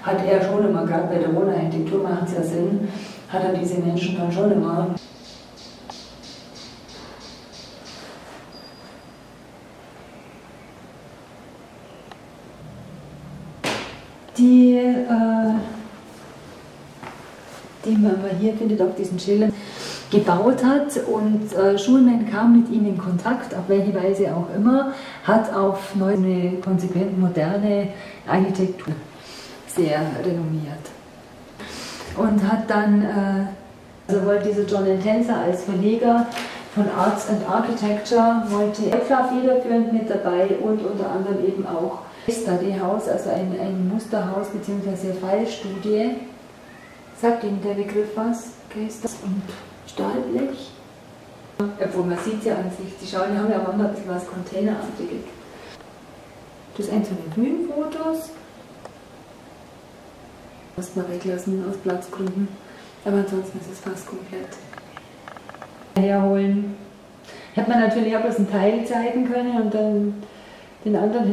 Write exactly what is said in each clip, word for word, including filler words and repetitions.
hat er schon immer, gerade bei der Wohnarchitektur macht es ja Sinn, hat er diese Menschen dann schon immer. Die, äh, die man hier findet auf diesen Schildern, gebaut hat, und äh, Schulman kam mit ihm in Kontakt, auf welche Weise auch immer, hat auf neue, eine konsequent moderne Architektur sehr renommiert. Und hat dann, äh, also wollte dieser John Entenza als Verleger von Arts and Architecture, wollte EFLA federführend mit dabei und unter anderem eben auch Study House, also ein, ein Musterhaus bzw. Fallstudie. Sagt Ihnen der Begriff was? Case und Stahlblech. Obwohl man sieht ja an sich, die schauen, die haben ja manchmal ein bisschen was Containerartiges. Das ist eins von den Bühnenfotos. Muss man weglassen aus Platzgründen. Aber ansonsten ist es fast komplett. Herholen. Hätte man natürlich auch bloß einen Teil zeigen können und dann den anderen.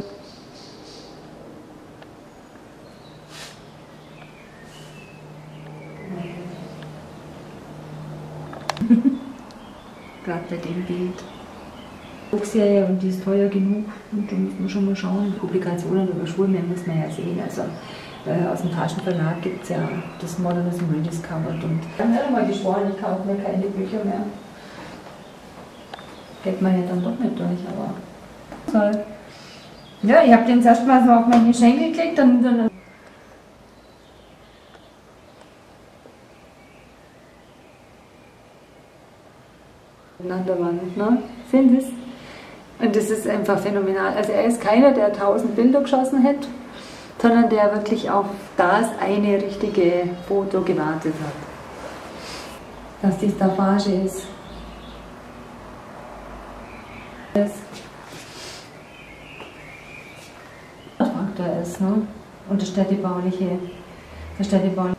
Gerade bei dem Bild. Buchserie, und die ist teuer genug, und da muss man schon mal schauen. Publikationen über Schulmen muss man ja sehen. Also äh, aus dem Taschenverlag gibt es ja das Modernism Rediscovered. Und ich habe mir mal geschworen, ich kaufe mir keine Bücher mehr. Geht man ja dann doch nicht durch, aber. Toll. Ja, ich habe den zuerst mal so auf meine Schenkel geklickt, dann. dann an der Wand, ne? Sind es? Und das ist einfach phänomenal. Also er ist keiner, der tausend Bilder geschossen hätte, sondern der wirklich auf das eine richtige Foto gewartet hat. Dass die Staffage ist. Das Faktor ist, ne? Und der städtebauliche, der städtebauliche.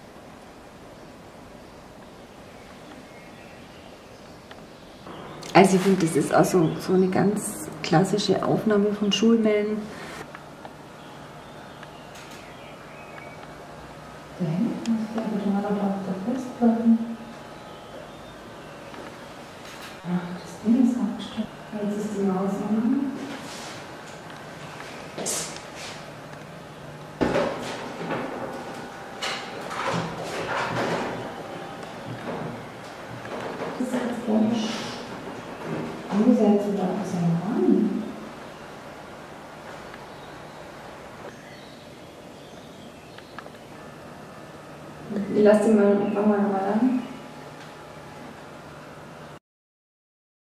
Also ich finde, das ist auch so, so eine ganz klassische Aufnahme von Schulmen. Da hinten ist der Betonrad auf der Festplatte. Ach, das Ding ist abgestellt. Jetzt ist die Maus an. Das ist jetzt komisch. Angesetzt oder auf seinen Rahmen. Ich lasse ihn mal, fangen wir mal an.